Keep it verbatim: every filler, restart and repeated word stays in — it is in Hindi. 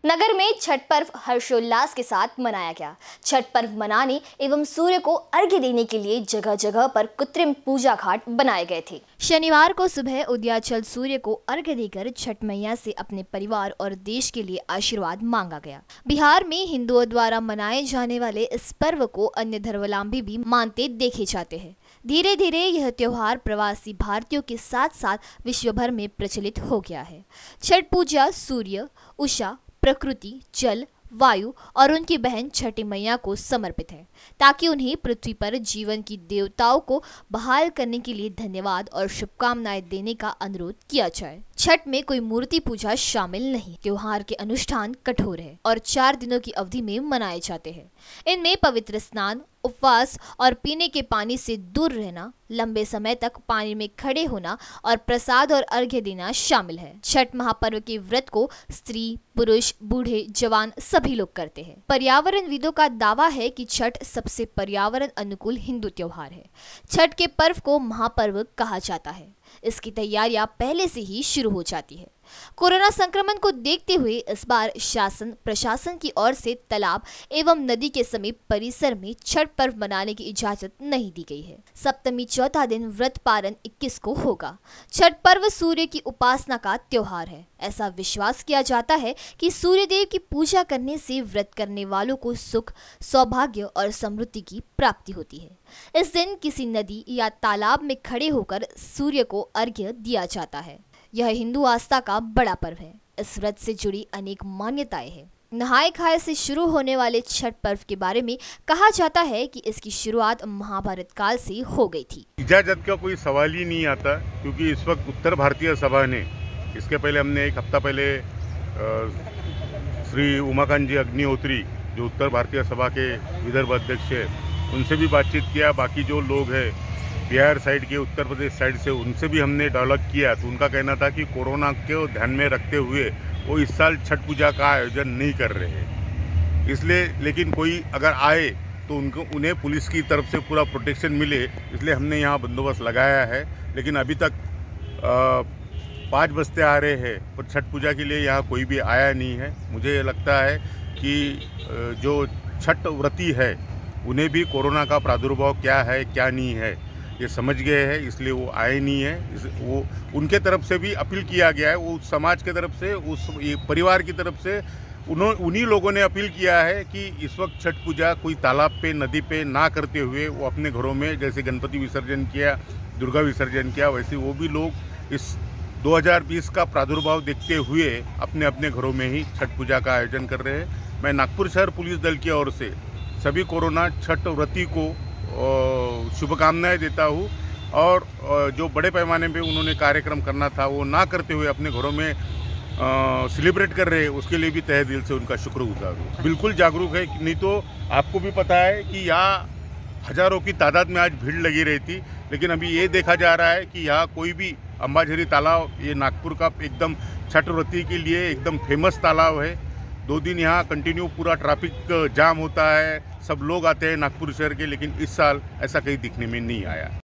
नगर में छठ पर्व हर्षोल्लास के साथ मनाया गया। छठ पर्व मनाने एवं सूर्य को अर्घ्य देने के लिए जगह जगह पर कृत्रिम पूजा घाट बनाए गए थे। शनिवार को सुबह उदयाचल सूर्य को अर्घ्य देकर छठ मैया से अपने परिवार और देश के लिए आशीर्वाद मांगा गया। बिहार में हिंदुओं द्वारा मनाए जाने वाले इस पर्व को अन्य धर्मावलंबी भी मानते देखे जाते हैं। धीरे धीरे यह त्योहार प्रवासी भारतीयों के साथ साथ विश्व भर में प्रचलित हो गया है। छठ पूजा सूर्य, उषा, प्रकृति, जल, वायु और उनकी बहन छठी मैया को समर्पित है, ताकि उन्हें पृथ्वी पर जीवन की देवताओं को बहाल करने के लिए धन्यवाद और शुभकामनाएं देने का अनुरोध किया जाए। छठ में कोई मूर्ति पूजा शामिल नहीं। त्योहार के अनुष्ठान कठोर है और चार दिनों की अवधि में मनाए जाते हैं। इनमें पवित्र स्नान, उपवास और पीने के पानी से दूर रहना, लंबे समय तक पानी में खड़े होना और प्रसाद और अर्घ्य देना शामिल है। छठ महापर्व के व्रत को स्त्री, पुरुष, बूढ़े, जवान सभी लोग करते हैं। पर्यावरणविदों का दावा है कि छठ सबसे पर्यावरण अनुकूल हिंदू त्योहार है। छठ के पर्व को महापर्व कहा जाता है। इसकी तैयारियां पहले से ही शुरू हो जाती है। कोरोना संक्रमण को देखते हुए इस बार शासन प्रशासन की ओर से तालाब एवं नदी के समीप परिसर में छठ पर्व मनाने की इजाजत नहीं दी गई है। सप्तमी चौथा दिन व्रत पारण इक्कीस को होगा। छठ पर्व सूर्य की उपासना का त्योहार है। ऐसा विश्वास किया जाता है कि सूर्य देव की पूजा करने से व्रत करने वालों को सुख, सौभाग्य और समृद्धि की प्राप्ति होती है। इस दिन किसी नदी या तालाब में खड़े होकर सूर्य को अर्घ्य दिया जाता है। यह हिंदू आस्था का बड़ा पर्व है। इस व्रत से जुड़ी अनेक मान्यताएं हैं। नहाए खाए से शुरू होने वाले छठ पर्व के बारे में कहा जाता है कि इसकी शुरुआत महाभारत काल से हो गई थी। इजाजत का कोई सवाल ही नहीं आता, क्योंकि इस वक्त उत्तर भारतीय सभा ने, इसके पहले हमने एक हफ्ता पहले श्री उमाकांत जी अग्निहोत्री जो उत्तर भारतीय सभा के विदर्भ अध्यक्ष है, उनसे भी बातचीत किया। बाकी जो लोग हैं बिहार साइड के, उत्तर प्रदेश साइड से, उनसे भी हमने डायलॉग किया। तो उनका कहना था कि कोरोना को ध्यान में रखते हुए वो इस साल छठ पूजा का आयोजन नहीं कर रहे हैं। इसलिए लेकिन कोई अगर आए तो उनको उन्हें पुलिस की तरफ से पूरा प्रोटेक्शन मिले, इसलिए हमने यहाँ बंदोबस्त लगाया है। लेकिन अभी तक पाँच बजते आ रहे हैं पर छठ पूजा के लिए यहाँ कोई भी आया नहीं है। मुझे लगता है कि जो छठ व्रती है उन्हें भी कोरोना का प्रादुर्भाव क्या है क्या नहीं है ये समझ गए हैं, इसलिए वो आए नहीं है। इस वो उनके तरफ से भी अपील किया गया है, वो समाज के तरफ से, उस परिवार की तरफ से उन्हों उन्हीं लोगों ने अपील किया है कि इस वक्त छठ पूजा कोई तालाब पे, नदी पे ना करते हुए वो अपने घरों में, जैसे गणपति विसर्जन किया, दुर्गा विसर्जन किया, वैसे वो भी लोग इस दो हज़ार बीस का प्रादुर्भाव देखते हुए अपने अपने घरों में ही छठ पूजा का आयोजन कर रहे हैं। मैं नागपुर शहर पुलिस दल की ओर से सभी कोरोना छठ व्रती को शुभकामनाएं देता हूँ, और जो बड़े पैमाने पे उन्होंने कार्यक्रम करना था वो ना करते हुए अपने घरों में सेलिब्रेट कर रहे हैं, उसके लिए भी तहे दिल से उनका शुक्रगुजार हूँ। बिल्कुल जागरूक है, नहीं तो आपको भी पता है कि यहाँ हजारों की तादाद में आज भीड़ लगी रही थी। लेकिन अभी ये देखा जा रहा है कि यहाँ कोई भी अंबाझरी तालाब, ये नागपुर का एकदम छठ व्रती के लिए एकदम फेमस तालाब है। दो दिन यहाँ कंटिन्यू पूरा ट्रैफिक जाम होता है, सब लोग आते हैं नागपुर शहर के, लेकिन इस साल ऐसा कहीं दिखने में नहीं आया।